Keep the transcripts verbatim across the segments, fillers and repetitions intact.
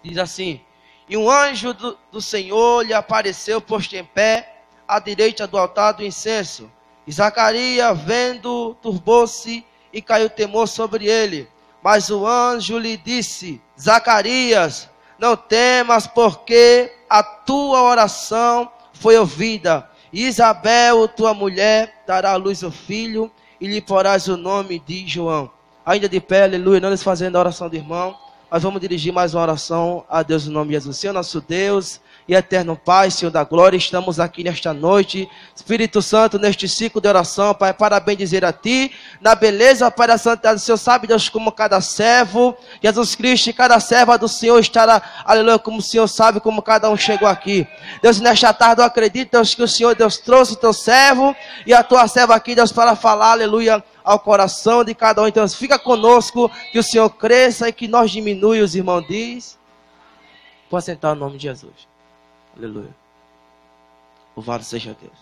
Diz assim: e um anjo do, do Senhor lhe apareceu posto em pé à direita do altar do incenso. E Zacarias, vendo, turbou-se e caiu temor sobre ele. Mas o anjo lhe disse: Zacarias, não temas, porque a tua oração foi ouvida. E Isabel, tua mulher, dará à luz o filho, e lhe porás o nome de João. Ainda de pé, aleluia, não desfazendo a oração do irmão, nós vamos dirigir mais uma oração a Deus no nome de Jesus. Senhor nosso Deus e eterno Pai, Senhor da glória, estamos aqui nesta noite, Espírito Santo, neste ciclo de oração, Pai, para bem dizer a Ti, na beleza, Pai da santidade do Senhor, sabe Deus, como cada servo, Jesus Cristo, e cada serva do Senhor estará, aleluia, como o Senhor sabe, como cada um chegou aqui. Deus, nesta tarde eu acredito, Deus, que o Senhor, Deus, trouxe o Teu servo e a Tua serva aqui, Deus, para falar, aleluia, ao coração de cada um. Então fica conosco, que o Senhor cresça e que nós diminui, os irmãos diz. Pode sentar no nome de Jesus. Aleluia. Louvado seja Deus.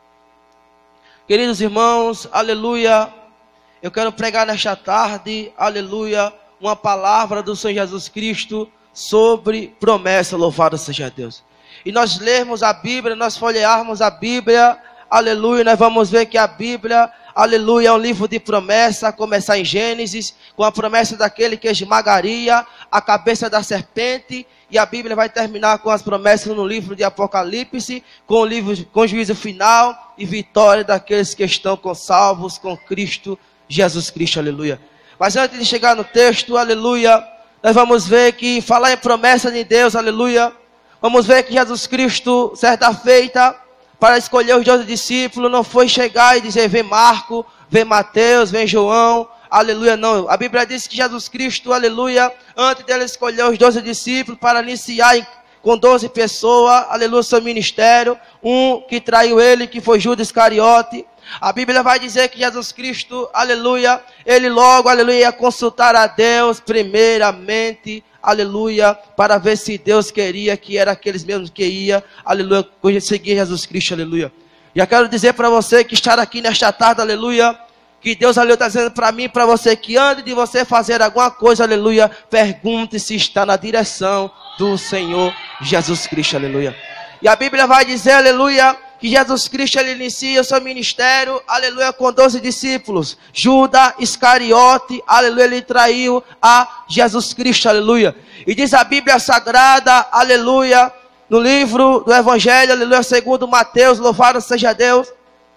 Queridos irmãos, aleluia. Eu quero pregar nesta tarde, aleluia, uma palavra do Senhor Jesus Cristo sobre promessa. Louvado seja Deus. E nós lermos a Bíblia, nós folhearmos a Bíblia, aleluia, nós vamos ver que a Bíblia, aleluia, é um livro de promessa, a começar em Gênesis, com a promessa daquele que esmagaria a cabeça da serpente, e a Bíblia vai terminar com as promessas no livro de Apocalipse, com o livro, com o juízo final e vitória daqueles que estão com salvos com Cristo, Jesus Cristo, aleluia. Mas antes de chegar no texto, aleluia, nós vamos ver que falar em promessa de Deus, aleluia, vamos ver que Jesus Cristo, certa feita, para escolher os doze discípulos, não foi chegar e dizer: vem Marco, vem Mateus, vem João, aleluia, não. A Bíblia diz que Jesus Cristo, aleluia, antes dele escolher os doze discípulos para iniciar com doze pessoas, aleluia, seu ministério, um que traiu ele, que foi Judas Iscariote. A Bíblia vai dizer que Jesus Cristo, aleluia, ele logo, aleluia, ia consultar a Deus primeiramente, aleluia, para ver se Deus queria que era aqueles mesmos que ia, aleluia, seguir Jesus Cristo, aleluia. E eu quero dizer para você que estar aqui nesta tarde, aleluia, que Deus, aleluia, está dizendo para mim e para você que antes de você fazer alguma coisa, aleluia, pergunte se está na direção do Senhor Jesus Cristo, aleluia. E a Bíblia vai dizer, aleluia, que Jesus Cristo, ele inicia o seu ministério, aleluia, com doze discípulos. Judas Iscariote, aleluia, ele traiu a Jesus Cristo, aleluia. E diz a Bíblia Sagrada, aleluia, no livro do Evangelho, aleluia, segundo Mateus, louvado seja Deus,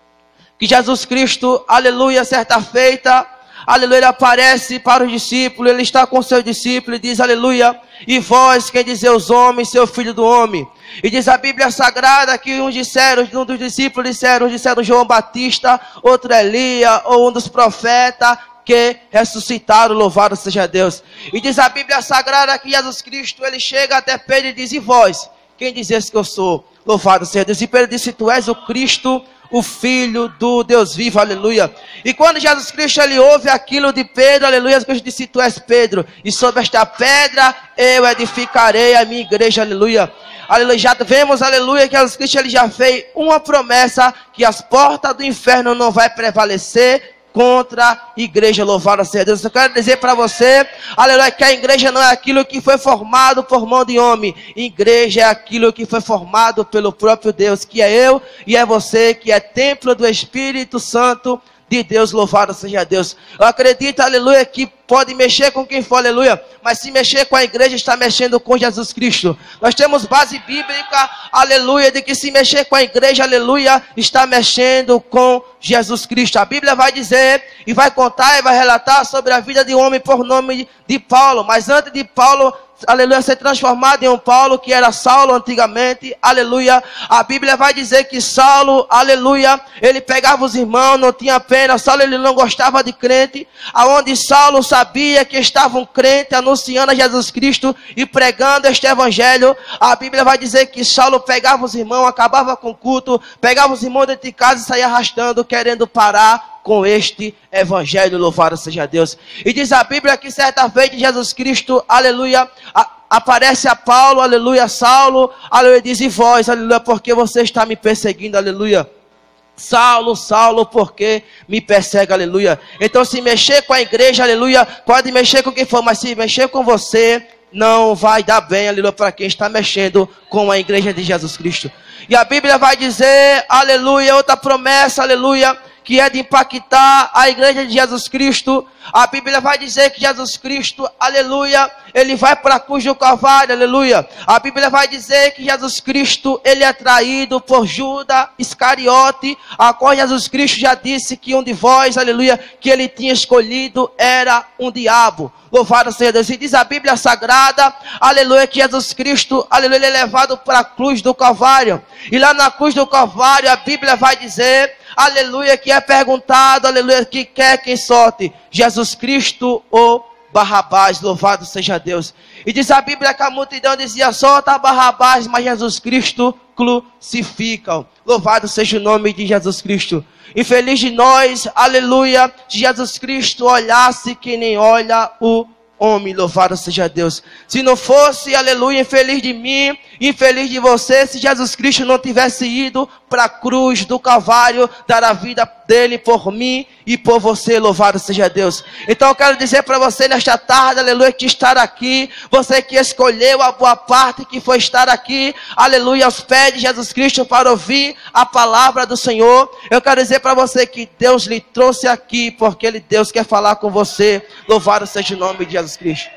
que Jesus Cristo, aleluia, certa feita, aleluia, ele aparece para os discípulos, ele está com seus discípulos e diz, aleluia, e vós, quem dizer os homens, seu filho do homem. E diz a Bíblia Sagrada que uns disseram, um dos discípulos disseram, uns disseram João Batista, outro Elias, ou um dos profetas que ressuscitaram, louvado seja Deus. E diz a Bíblia Sagrada que Jesus Cristo, ele chega até Pedro e diz, e vós, quem dizes que eu sou? Louvado seja Deus. E Pedro disse, tu és o Cristo, o Filho do Deus vivo, aleluia. E quando Jesus Cristo, ele ouve aquilo de Pedro, aleluia, Jesus Cristo disse, tu és Pedro, e sobre esta pedra eu edificarei a minha igreja, aleluia. Aleluia, já vemos, aleluia, que Jesus Cristo, ele já fez uma promessa, que as portas do inferno não vai prevalecer contra a igreja, louvado seja Deus. Eu quero dizer para você, aleluia, que a igreja não é aquilo que foi formado por mão de homem. Igreja é aquilo que foi formado pelo próprio Deus, que é eu e é você, que é templo do Espírito Santo de Deus, louvado seja Deus. Eu acredito, aleluia, que pode mexer com quem for, aleluia, mas se mexer com a igreja, está mexendo com Jesus Cristo. Nós temos base bíblica, aleluia, de que se mexer com a igreja, aleluia, está mexendo com Jesus Cristo. A Bíblia vai dizer, e vai contar, e vai relatar sobre a vida de um homem por nome de Paulo, mas antes de Paulo, aleluia, ser transformado em um Paulo, que era Saulo antigamente, aleluia, a Bíblia vai dizer que Saulo, aleluia, ele pegava os irmãos, não tinha pena, Saulo, ele não gostava de crente, aonde Saulo sabia que estava um crente anunciando a Jesus Cristo e pregando este evangelho, a Bíblia vai dizer que Saulo pegava os irmãos, acabava com o culto, pegava os irmãos dentro de casa e saía arrastando, querendo parar com este evangelho, louvado seja Deus. E diz a Bíblia que certa vez Jesus Cristo, aleluia, a, aparece a Paulo, aleluia, Saulo, aleluia, diz, e vós, aleluia, porque você está me perseguindo, aleluia. Saulo, Saulo, porque me persegue, aleluia. Então se mexer com a igreja, aleluia, pode mexer com quem for, mas se mexer com você, não vai dar bem, aleluia, para quem está mexendo com a igreja de Jesus Cristo. E a Bíblia vai dizer, aleluia, outra promessa, aleluia, que é de impactar a igreja de Jesus Cristo. A Bíblia vai dizer que Jesus Cristo, aleluia, ele vai para a cruz do Calvário, aleluia. A Bíblia vai dizer que Jesus Cristo, ele é traído por Judas Iscariote, a qual Jesus Cristo já disse que um de vós, aleluia, que ele tinha escolhido era um diabo. Louvado seja Deus. E diz a Bíblia Sagrada, aleluia, que Jesus Cristo, aleluia, ele é levado para a cruz do Calvário. E lá na cruz do Calvário, a Bíblia vai dizer, aleluia, que é perguntado, aleluia, que quer quem solte, Jesus Cristo ou Barrabás. Louvado seja Deus. E diz a Bíblia que a multidão dizia, solta Barrabás, mas Jesus Cristo crucificam. Louvado seja o nome de Jesus Cristo. Infeliz de nós, aleluia, se Jesus Cristo olhasse que nem olha o homem. Louvado seja Deus. Se não fosse, aleluia, infeliz de mim, infeliz de você, se Jesus Cristo não tivesse ido para a cruz do Calvário, dar a vida dele por mim e por você. Louvado seja Deus. Então eu quero dizer para você nesta tarde, aleluia, que estar aqui, você que escolheu a boa parte que foi estar aqui, aleluia, aos pés de Jesus Cristo para ouvir a palavra do Senhor. Eu quero dizer para você que Deus lhe trouxe aqui porque ele, Deus quer falar com você. Louvado seja o nome de Jesus Cristo.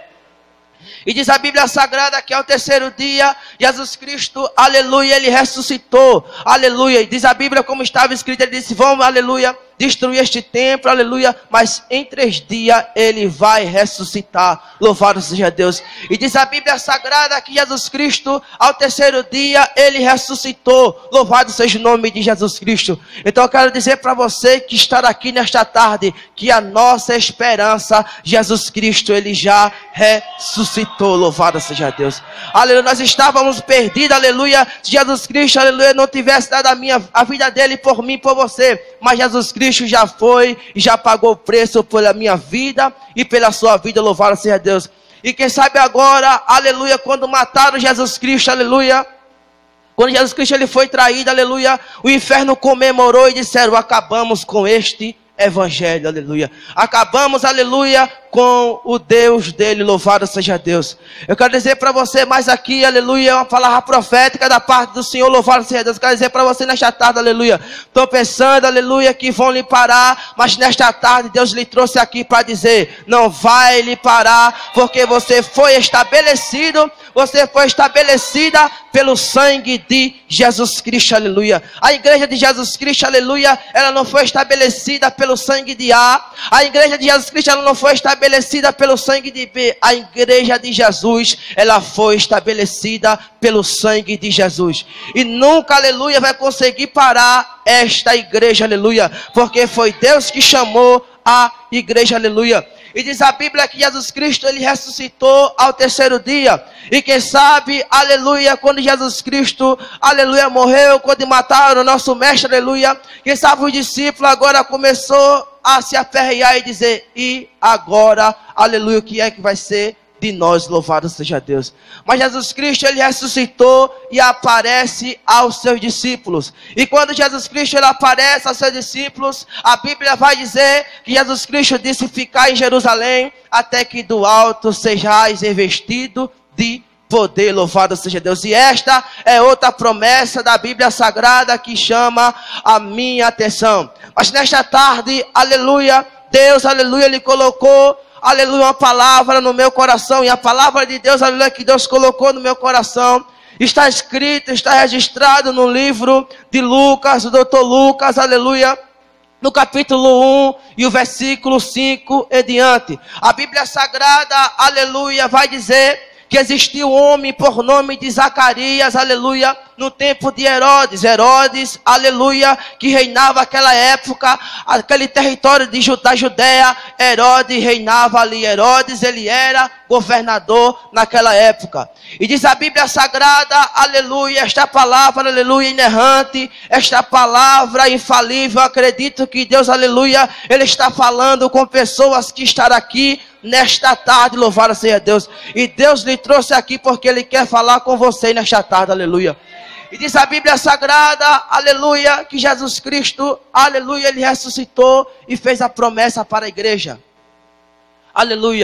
E diz a Bíblia Sagrada que ao terceiro dia, Jesus Cristo, aleluia, ele ressuscitou, aleluia. E diz a Bíblia como estava escrito, ele disse, vamos, aleluia, destruir este templo, aleluia, mas em três dias ele vai ressuscitar. Louvado seja Deus. E diz a Bíblia Sagrada que Jesus Cristo, ao terceiro dia, ele ressuscitou. Louvado seja o nome de Jesus Cristo. Então eu quero dizer para você que está aqui nesta tarde, que a nossa esperança, Jesus Cristo, ele já ressuscitou. Louvado seja Deus. Aleluia, nós estávamos perdidos, aleluia, se Jesus Cristo, aleluia, não tivesse dado a, minha, a vida dele por mim, por você, mas Jesus Cristo já foi e já pagou o preço pela minha vida e pela sua vida. Louvado seja Deus. E quem sabe agora, aleluia, quando mataram Jesus Cristo, aleluia, quando Jesus Cristo ele foi traído, aleluia, o inferno comemorou e disseram, acabamos com este evangelho, aleluia. Acabamos, aleluia, com o Deus dele. Louvado seja Deus. Eu quero dizer para você mais aqui, aleluia, uma palavra profética da parte do Senhor. Louvado seja Deus. Eu quero dizer para você nesta tarde, aleluia, estou pensando, aleluia, que vão lhe parar, mas nesta tarde Deus lhe trouxe aqui para dizer, não vai lhe parar, porque você foi estabelecido, você foi estabelecida pelo sangue de Jesus Cristo, aleluia. A igreja de Jesus Cristo, aleluia, ela não foi estabelecida pelo sangue de A. A igreja de Jesus Cristo, ela não foi estabelecida estabelecida pelo sangue de B. A igreja de Jesus, ela foi estabelecida pelo sangue de Jesus. E nunca, aleluia, vai conseguir parar esta igreja, aleluia, porque foi Deus que chamou a igreja, aleluia. E diz a Bíblia que Jesus Cristo, ele ressuscitou ao terceiro dia. E quem sabe, aleluia, quando Jesus Cristo, aleluia, morreu, quando mataram o nosso mestre, aleluia, quem sabe os discípulos agora começou a se aperrear e dizer, e agora, aleluia, o que é que vai ser de nós? Louvado seja Deus. Mas Jesus Cristo, ele ressuscitou e aparece aos seus discípulos. E quando Jesus Cristo, ele aparece aos seus discípulos, a Bíblia vai dizer que Jesus Cristo disse, ficar em Jerusalém, até que do alto sejais revestido de poder. Louvado seja Deus. E esta é outra promessa da Bíblia Sagrada que chama a minha atenção. Mas nesta tarde, aleluia, Deus, aleluia, ele colocou, aleluia, uma palavra no meu coração. E a palavra de Deus, aleluia, que Deus colocou no meu coração, está escrito, está registrado no livro de Lucas, do doutor Lucas, aleluia, no capítulo um e o versículo cinco em diante. A Bíblia Sagrada, aleluia, vai dizer que existiu um homem por nome de Zacarias, aleluia, no tempo de Herodes. Herodes, aleluia, que reinava aquela época, aquele território de Ju- da Judéia. Herodes reinava ali. Herodes, ele era governador naquela época. E diz a Bíblia Sagrada, aleluia, esta palavra, aleluia, inerrante, esta palavra infalível, acredito que Deus, aleluia, ele está falando com pessoas que estão aqui nesta tarde. Louvado seja Deus. E Deus lhe trouxe aqui porque ele quer falar com você nesta tarde, aleluia. E diz a Bíblia Sagrada, aleluia, que Jesus Cristo, aleluia, ele ressuscitou e fez a promessa para a igreja. Aleluia.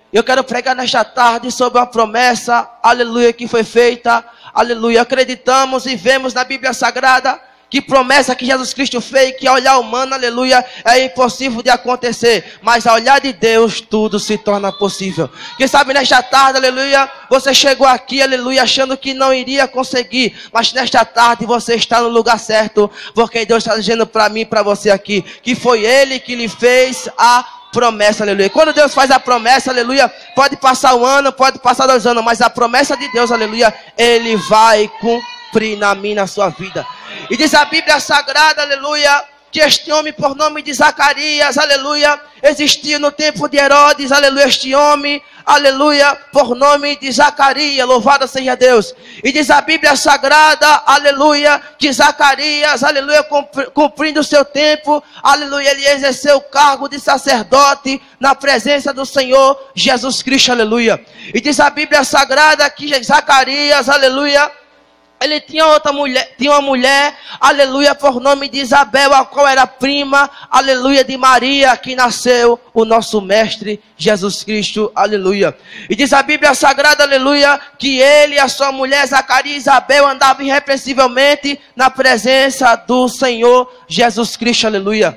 Eu quero pregar nesta tarde sobre a promessa, aleluia, que foi feita, aleluia. Acreditamos e vemos na Bíblia Sagrada que promessa que Jesus Cristo fez, que ao olhar humano, aleluia, é impossível de acontecer. Mas ao olhar de Deus, tudo se torna possível. Quem sabe nesta tarde, aleluia, você chegou aqui, aleluia, achando que não iria conseguir. Mas nesta tarde você está no lugar certo. Porque Deus está dizendo para mim e para você aqui, que foi Ele que lhe fez a promessa, aleluia. Quando Deus faz a promessa, aleluia, pode passar um ano, pode passar dois anos, mas a promessa de Deus, aleluia, Ele vai cumprir na minha, na sua vida. E diz a Bíblia Sagrada, aleluia, que este homem por nome de Zacarias, aleluia, existiu no tempo de Herodes, aleluia, este homem, aleluia, por nome de Zacarias, louvado seja Deus. E diz a Bíblia Sagrada, aleluia, que Zacarias, aleluia, cumprindo o seu tempo, aleluia, ele exerceu o cargo de sacerdote na presença do Senhor Jesus Cristo, aleluia. E diz a Bíblia Sagrada que Zacarias, aleluia, ele tinha outra mulher, tinha uma mulher, aleluia, por nome de Isabel, a qual era prima, aleluia, de Maria, que nasceu o nosso mestre Jesus Cristo, aleluia. E diz a Bíblia Sagrada, aleluia, que ele e a sua mulher, Zacarias e Isabel, andavam irrepreensivelmente na presença do Senhor Jesus Cristo, aleluia.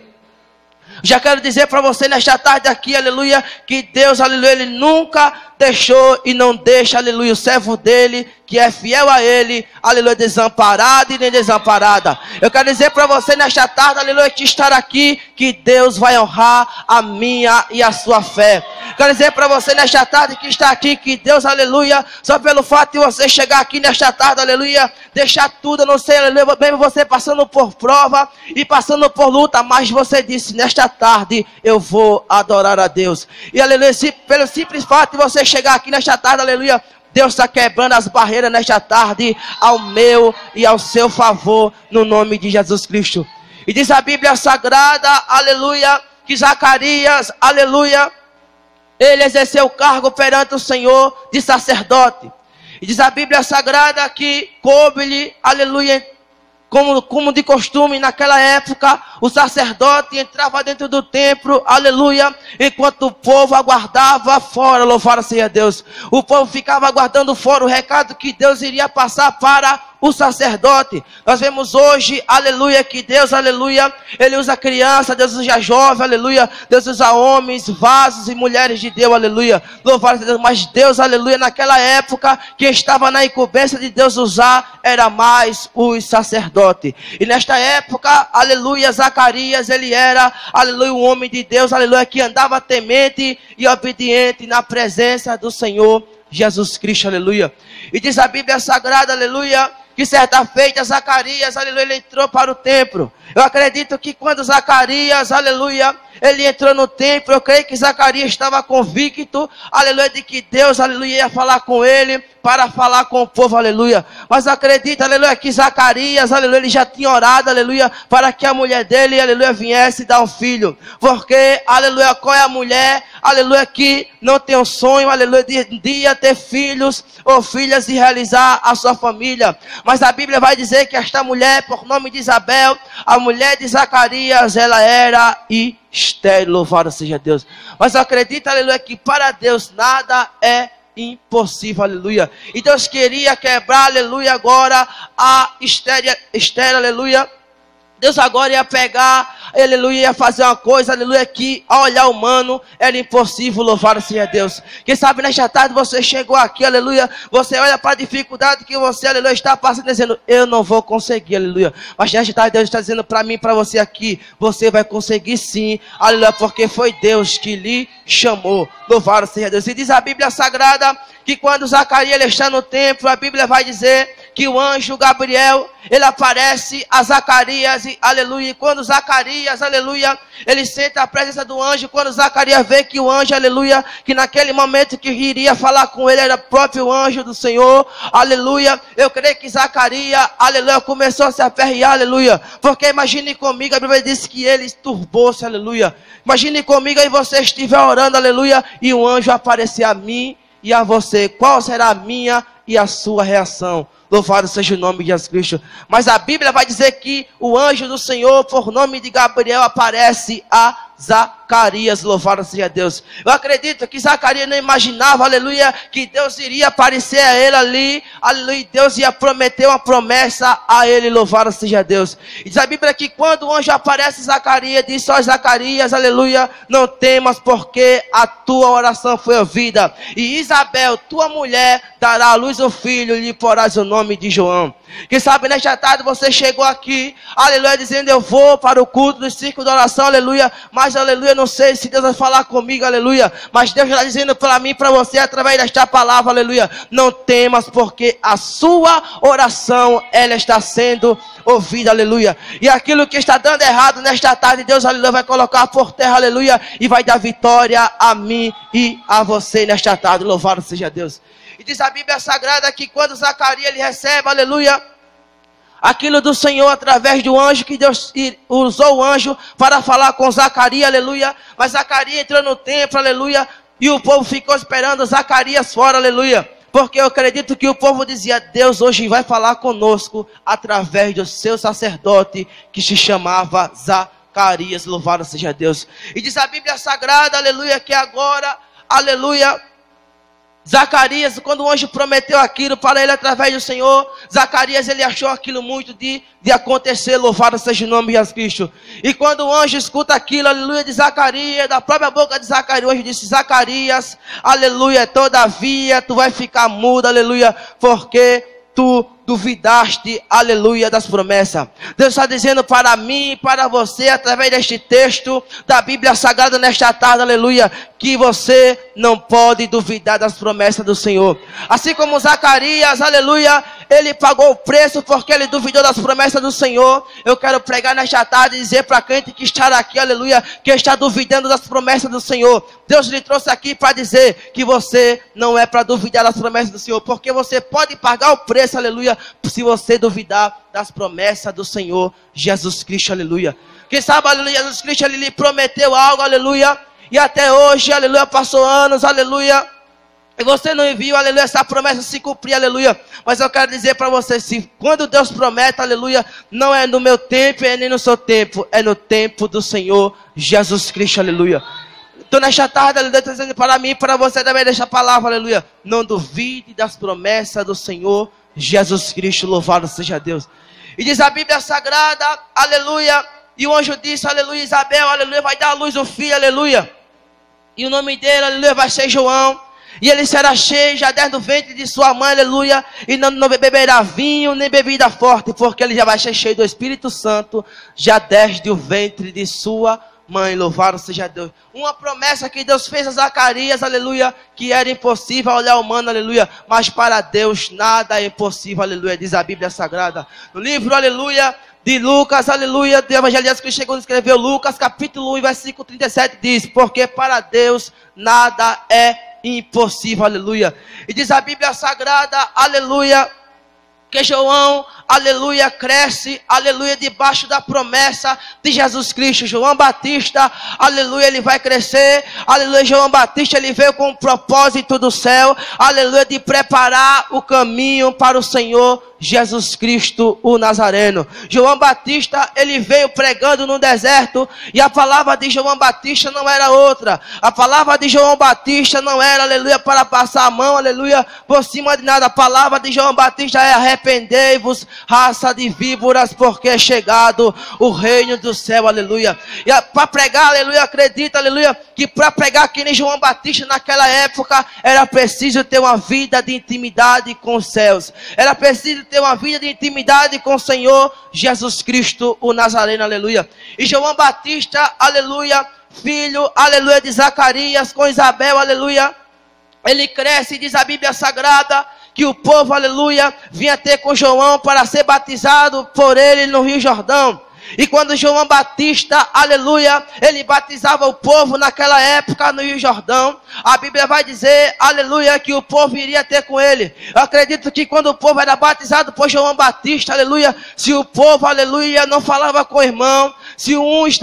Já quero dizer para você nesta tarde aqui, aleluia, que Deus, aleluia, Ele nunca deixou e não deixa, aleluia, o servo dele, que é fiel a Ele, aleluia, desamparado e nem desamparada. Eu quero dizer para você nesta tarde, aleluia, que estar aqui, que Deus vai honrar a minha e a sua fé. Quero dizer para você nesta tarde que está aqui, que Deus, aleluia, só pelo fato de você chegar aqui nesta tarde, aleluia, deixar tudo, não sei, aleluia, mesmo você passando por prova e passando por luta, mas você disse, nesta tarde eu vou adorar a Deus. E aleluia, se, pelo simples fato de você chegar aqui nesta tarde, aleluia, Deus está quebrando as barreiras nesta tarde ao meu e ao seu favor, no nome de Jesus Cristo. E diz a Bíblia Sagrada, aleluia, que Zacarias, aleluia, ele exerceu o cargo perante o Senhor de sacerdote. E diz a Bíblia Sagrada que coube-lhe, aleluia, Como, como de costume, naquela época, o sacerdote entrava dentro do templo, aleluia, enquanto o povo aguardava fora, louvado seja Deus. O povo ficava aguardando fora o recado que Deus iria passar para o sacerdote. Nós vemos hoje, aleluia, que Deus, aleluia, Ele usa criança, Deus usa jovem, aleluia, Deus usa homens, vasos e mulheres de Deus, aleluia, louvado seja Deus. Mas Deus, aleluia, naquela época, quem estava na incumbência de Deus usar, era mais os sacerdotes. E nesta época, aleluia, Zacarias, ele era, aleluia, um homem de Deus, aleluia, que andava temente e obediente na presença do Senhor Jesus Cristo, aleluia. E diz a Bíblia Sagrada, aleluia, que certa feita Zacarias, aleluia, ele entrou para o templo. Eu acredito que quando Zacarias, aleluia, ele entrou no templo, eu creio que Zacarias estava convicto, aleluia, de que Deus, aleluia, ia falar com ele, para falar com o povo, aleluia. Mas acredita, aleluia, que Zacarias, aleluia, ele já tinha orado, aleluia, para que a mulher dele, aleluia, viesse dar um filho. Porque, aleluia, qual é a mulher, aleluia, que não tem um sonho, aleluia, de um dia ter filhos ou filhas e realizar a sua família. Mas a Bíblia vai dizer que esta mulher, por nome de Isabel, a mulher de Zacarias, ela era estéril, louvado seja Deus. Mas acredita, aleluia, que para Deus nada é impossível, aleluia. E Deus queria quebrar, aleluia, agora a estéril, estéril, aleluia. Deus agora ia pegar, aleluia, ia fazer uma coisa, aleluia, que ao olhar humano era impossível, louvado seja Deus. Quem sabe nesta tarde você chegou aqui, aleluia, você olha para a dificuldade que você, aleluia, está passando, dizendo, eu não vou conseguir, aleluia. Mas nesta tarde Deus está dizendo para mim, para você aqui, você vai conseguir sim, aleluia, porque foi Deus que lhe chamou, louvado seja Deus. E diz a Bíblia Sagrada que quando Zacarias ele está no templo, a Bíblia vai dizer que o anjo Gabriel, ele aparece a Zacarias, e, aleluia, e quando Zacarias, aleluia, ele sente a presença do anjo, quando Zacarias vê que o anjo, aleluia, que naquele momento que iria falar com ele, era o próprio anjo do Senhor, aleluia, eu creio que Zacarias, aleluia, começou a se aperrear, aleluia, porque imagine comigo, a Bíblia diz que ele turbou-se, aleluia, imagine comigo aí você estiver orando, aleluia, e um anjo aparecer a mim e a você, qual será a minha e a sua reação. Louvado seja o nome de Jesus Cristo. Mas a Bíblia vai dizer que o anjo do Senhor, por nome de Gabriel, aparece a Zacarias. Louvado seja Deus. Eu acredito que Zacarias não imaginava, aleluia, que Deus iria aparecer a ele ali, aleluia, Deus ia prometer uma promessa a ele. Louvado seja Deus. E diz a Bíblia que quando o anjo aparece a Zacarias, diz: ó Zacarias, aleluia, não temas, porque a tua oração foi ouvida. E Isabel, tua mulher, dará à luz um filho, e lhe porás o nome de João. Quem sabe nesta tarde você chegou aqui, aleluia, dizendo: eu vou para o culto do círculo de oração, aleluia, mas aleluia, não sei se Deus vai falar comigo, aleluia, mas Deus está dizendo para mim, para você, através desta palavra, aleluia, não temas, porque a sua oração, ela está sendo ouvida, aleluia, e aquilo que está dando errado nesta tarde, Deus, aleluia, vai colocar por terra, aleluia, e vai dar vitória a mim e a você nesta tarde. Louvado seja Deus. E diz a Bíblia Sagrada que quando Zacarias ele recebe, aleluia, aquilo do Senhor através do anjo, que Deus usou o anjo para falar com Zacarias, aleluia. Mas Zacarias entrou no templo, aleluia, e o povo ficou esperando Zacarias fora, aleluia. Porque eu acredito que o povo dizia: Deus hoje vai falar conosco através do seu sacerdote, que se chamava Zacarias. Louvado seja Deus. E diz a Bíblia Sagrada, aleluia, que agora, aleluia, Zacarias, quando o anjo prometeu aquilo para ele através do Senhor, Zacarias ele achou aquilo muito de, de acontecer. Louvado seja o nome de Jesus Cristo. E quando o anjo escuta aquilo, aleluia, de Zacarias, da própria boca de Zacarias, o anjo disse: Zacarias, aleluia, todavia tu vai ficar mudo, aleluia, porque tu duvidaste, aleluia, das promessas. Deus está dizendo para mim e para você, através deste texto da Bíblia Sagrada nesta tarde, aleluia, que você não pode duvidar das promessas do Senhor. Assim como Zacarias, aleluia, ele pagou o preço porque ele duvidou das promessas do Senhor. Eu quero pregar nesta tarde e dizer para quem que está aqui, aleluia, que está duvidando das promessas do Senhor. Deus lhe trouxe aqui para dizer que você não é para duvidar das promessas do Senhor, porque você pode pagar o preço, aleluia, se você duvidar das promessas do Senhor Jesus Cristo, aleluia. Quem sabe, aleluia, Jesus Cristo, ele lhe prometeu algo, aleluia, e até hoje, aleluia, passou anos, aleluia, e você não viu, aleluia, essa promessa se cumprir, aleluia. Mas eu quero dizer para você, se quando Deus promete, aleluia, não é no meu tempo, é nem no seu tempo, é no tempo do Senhor Jesus Cristo, aleluia. Então nesta tarde, aleluia, está dizendo para mim e para você também desta palavra, aleluia, não duvide das promessas do Senhor Jesus Cristo. Louvado seja Deus. E diz a Bíblia Sagrada, aleluia, e o anjo disse, aleluia, Isabel, aleluia, vai dar à luz um filho, aleluia, e o nome dele, aleluia, vai ser João, e ele será cheio já desde o ventre de sua mãe, aleluia, e não, não beberá vinho nem bebida forte, porque ele já vai ser cheio do Espírito Santo já desde o ventre de sua mãe. Louvado seja Deus. Uma promessa que Deus fez a Zacarias, aleluia, que era impossível ao olhar humano, aleluia, mas para Deus nada é impossível, aleluia, diz a Bíblia Sagrada. No livro, aleluia, de Lucas, aleluia, do Evangelho que chegou a escrever, Lucas, capítulo um, versículo trinta e sete, diz: porque para Deus nada é impossível, aleluia. E diz a Bíblia Sagrada, aleluia, que João, aleluia, cresce, aleluia, debaixo da promessa de Jesus Cristo. João Batista, aleluia, ele vai crescer, aleluia. João Batista, ele veio com o propósito do céu, aleluia, de preparar o caminho para o Senhor Jesus Cristo, o Nazareno. João Batista, ele veio pregando no deserto, e a palavra de João Batista não era outra. A palavra de João Batista não era, aleluia, para passar a mão, aleluia, por cima de nada. A palavra de João Batista é: arrependei-vos, raça de víboras, porque é chegado o reino do céu, aleluia. E para pregar, aleluia, acredita, aleluia, que para pregar que nem João Batista naquela época, era preciso ter uma vida de intimidade com os céus. Era preciso ter uma vida de intimidade com o Senhor Jesus Cristo, o Nazareno, aleluia. E João Batista, aleluia, filho, aleluia, de Zacarias com Isabel, aleluia, ele cresce, diz a Bíblia Sagrada, que o povo, aleluia, vinha ter com João para ser batizado por ele no Rio Jordão. E quando João Batista, aleluia, ele batizava o povo naquela época no Rio Jordão, a Bíblia vai dizer, aleluia, que o povo iria ter com ele. Eu acredito que quando o povo era batizado por João Batista, aleluia, se o povo, aleluia, não falava com o irmão, se um estava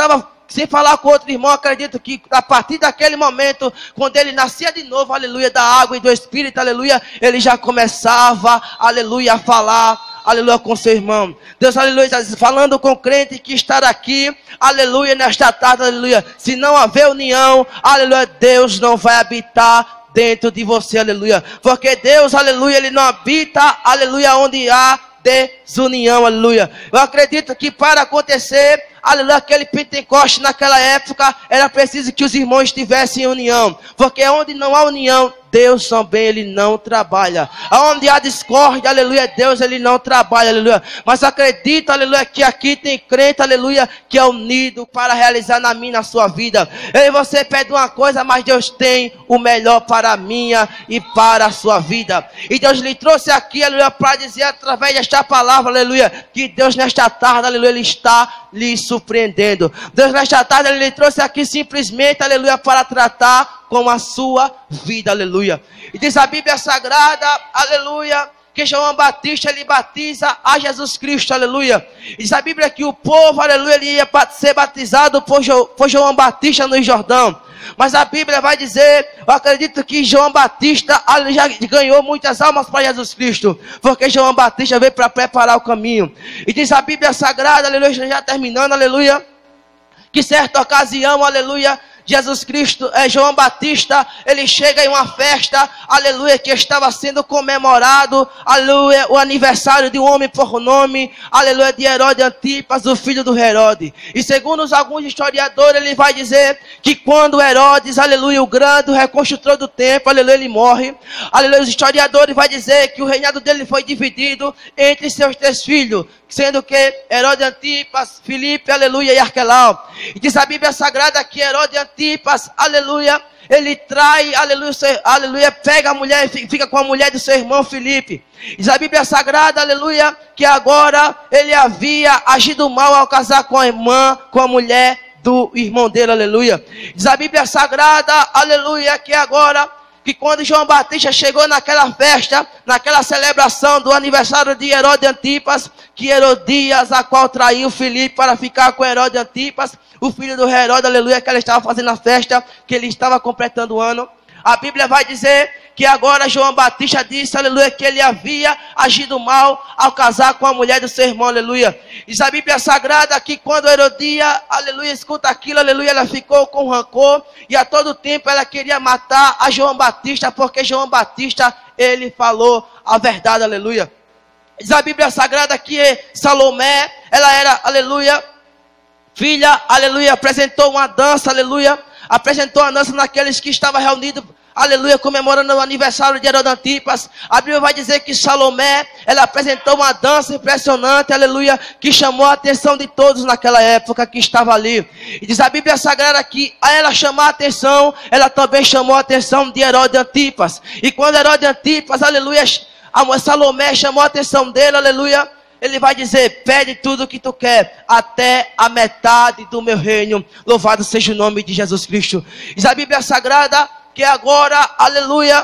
sem falar com outro irmão, acredito que a partir daquele momento, quando ele nascia de novo, aleluia, da água e do Espírito, aleluia, ele já começava, aleluia, a falar, aleluia, com seu irmão. Deus, aleluia, falando com o crente que está aqui, aleluia, nesta tarde, aleluia, se não haver união, aleluia, Deus não vai habitar dentro de você, aleluia, porque Deus, aleluia, ele não habita, aleluia, onde há desunião, aleluia. Eu acredito que para acontecer, aleluia, aquele Pentecoste naquela época, era preciso que os irmãos estivessem em união, porque onde não há união, Deus também ele não trabalha. Onde há discórdia, aleluia, Deus ele não trabalha, aleluia. Mas acredito, aleluia, que aqui tem crente, aleluia, que é unido para realizar na minha, na sua vida. Eu e você pede uma coisa, mas Deus tem o melhor para a minha e para a sua vida. E Deus lhe trouxe aqui, aleluia, para dizer através desta palavra, aleluia, que Deus nesta tarde, aleluia, ele está lhe surpreendendo. Deus nesta tarde, ele lhe trouxe aqui simplesmente, aleluia, para tratar com a sua vida, aleluia. E diz a Bíblia Sagrada, aleluia, que João Batista, ele batiza a Jesus Cristo, aleluia. E diz a Bíblia que o povo, aleluia, ele ia ser batizado por, jo, por João Batista no Jordão. Mas a Bíblia vai dizer, eu acredito que João Batista já ganhou muitas almas para Jesus Cristo, porque João Batista veio para preparar o caminho. E diz a Bíblia Sagrada, aleluia, já terminando, aleluia, que certa ocasião, aleluia, Jesus Cristo, é, João Batista, ele chega em uma festa, aleluia, que estava sendo comemorado, aleluia, o aniversário de um homem por nome, aleluia, de Herodes Antipas, o filho do Herodes. E segundo alguns historiadores, ele vai dizer que quando Herodes, aleluia, o grande, o reconstrutor do templo, aleluia, ele morre, aleluia, os historiadores vai dizer que o reinado dele foi dividido entre seus três filhos, sendo que Herodes Antipas, Filipe, aleluia, e Arquelau. E diz a Bíblia Sagrada que Herodes Antipas, aleluia, ele trai, aleluia, aleluia, pega a mulher e fica com a mulher do seu irmão Filipe. Diz a Bíblia Sagrada, aleluia, que agora ele havia agido mal ao casar com a irmã, com a mulher do irmão dele, aleluia. Diz a Bíblia Sagrada, aleluia, que agora, que quando João Batista chegou naquela festa, naquela celebração do aniversário de Herodes Antipas, que Herodias, a qual traiu Filipe para ficar com Herodes Antipas, o filho do Herodes, aleluia, que ela estava fazendo a festa, que ele estava completando o ano. A Bíblia vai dizer que agora João Batista disse, aleluia, que ele havia agido mal ao casar com a mulher do seu irmão, aleluia. Diz a Bíblia Sagrada que quando Herodia, aleluia, escuta aquilo, aleluia, ela ficou com rancor e a todo tempo ela queria matar a João Batista, porque João Batista, ele falou a verdade, aleluia. Diz a Bíblia Sagrada que Salomé, ela era, aleluia, filha, aleluia, apresentou uma dança, aleluia, apresentou uma dança naqueles que estavam reunidos, aleluia, comemorando o aniversário de Herodes Antipas. A Bíblia vai dizer que Salomé, ela apresentou uma dança impressionante, aleluia, que chamou a atenção de todos naquela época que estava ali. E diz a Bíblia Sagrada que a ela chamar a atenção, ela também chamou a atenção de Herodes Antipas. E quando Herodes Antipas, aleluia, a Salomé chamou a atenção dele, aleluia, ele vai dizer, pede tudo o que tu quer, até a metade do meu reino. Louvado seja o nome de Jesus Cristo. Diz a Bíblia Sagrada que agora, aleluia,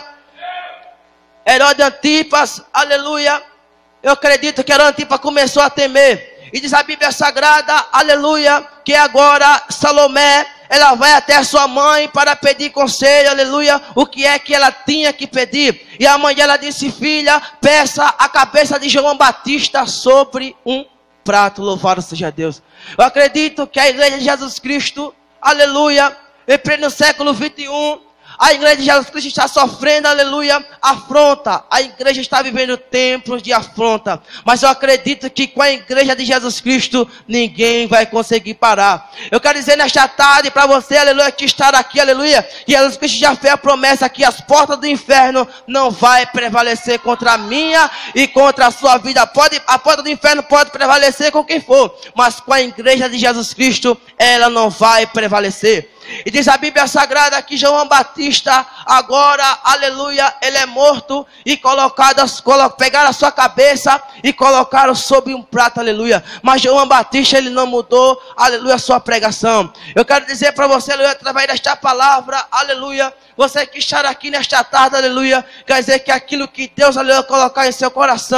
Herodes Antipas, aleluia, eu acredito que Herodes Antipas começou a temer. E diz a Bíblia Sagrada, aleluia, que agora Salomé, ela vai até a sua mãe para pedir conselho, aleluia, o que é que ela tinha que pedir. E a mãe dela disse, filha, peça a cabeça de João Batista sobre um prato, louvado seja Deus. Eu acredito que a igreja de Jesus Cristo, aleluia, em pleno século vinte e um, a igreja de Jesus Cristo está sofrendo, aleluia, afronta. A igreja está vivendo tempos de afronta. Mas eu acredito que com a igreja de Jesus Cristo, ninguém vai conseguir parar. Eu quero dizer nesta tarde para você, aleluia, que estar aqui, aleluia, que Jesus Cristo já fez a promessa que as portas do inferno não vai prevalecer contra a minha e contra a sua vida. Pode, a porta do inferno pode prevalecer com quem for, mas com a igreja de Jesus Cristo, ela não vai prevalecer. E diz a Bíblia Sagrada que João Batista, agora, aleluia, ele é morto e colocado, pegaram a sua cabeça e colocaram sobre um prato, aleluia. Mas João Batista, ele não mudou, aleluia, a sua pregação. Eu quero dizer para você, aleluia, através desta palavra, aleluia, você que está aqui nesta tarde, aleluia, quer dizer que aquilo que Deus, aleluia, colocar em seu coração,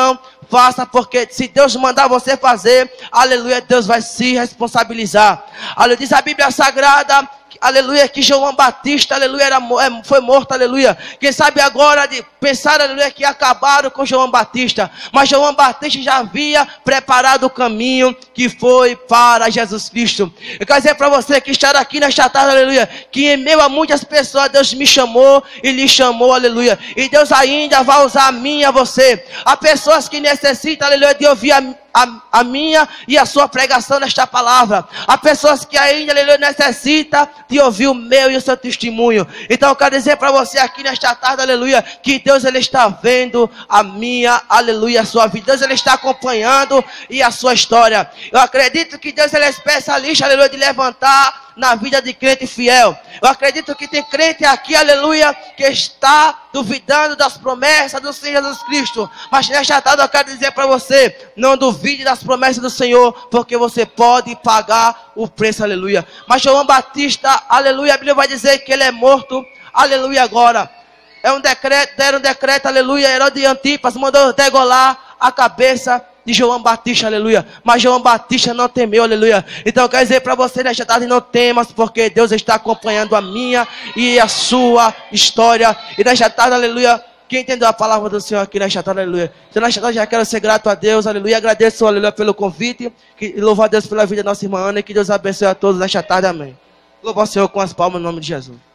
faça, porque se Deus mandar você fazer, aleluia, Deus vai se responsabilizar. Aleluia, diz a Bíblia Sagrada, aleluia, que João Batista, aleluia, era, foi morto, aleluia. Quem sabe agora de pensar, aleluia, que acabaram com João Batista, mas João Batista já havia preparado o caminho que foi para Jesus Cristo. Eu quero dizer para você que estar aqui nesta tarde, aleluia, que em meio a muitas pessoas Deus me chamou e lhe chamou, aleluia, e Deus ainda vai usar a mim e a você. Há pessoas que necessitam, aleluia, de ouvir a A, a minha e a sua pregação nesta palavra. Há pessoas que ainda, aleluia, necessitam de ouvir o meu e o seu testemunho. Então eu quero dizer para você aqui nesta tarde, aleluia, que Deus ele está vendo a minha, aleluia, a sua vida. Deus ele está acompanhando e a sua história. Eu acredito que Deus ele é especialista, aleluia, de levantar na vida de crente fiel. Eu acredito que tem crente aqui, aleluia, que está duvidando das promessas do Senhor Jesus Cristo. Mas nesta tarde eu quero dizer para você, não duvide das promessas do Senhor, porque você pode pagar o preço, aleluia. Mas João Batista, aleluia, a Bíblia vai dizer que ele é morto, aleluia, agora. É um decreto, era um decreto, aleluia, Herodes Antipas mandou degolar a cabeça de João Batista, aleluia. Mas João Batista não temeu, aleluia. Então eu quero dizer para você nesta tarde, não temas, porque Deus está acompanhando a minha e a sua história. E nesta tarde, aleluia, quem entendeu a palavra do Senhor aqui nesta tarde, aleluia. Então nesta tarde já quero ser grato a Deus, aleluia. Agradeço, aleluia, pelo convite. E louvo a Deus pela vida da nossa irmã Ana. E que Deus abençoe a todos nesta tarde, amém. Louvo ao Senhor com as palmas no nome de Jesus.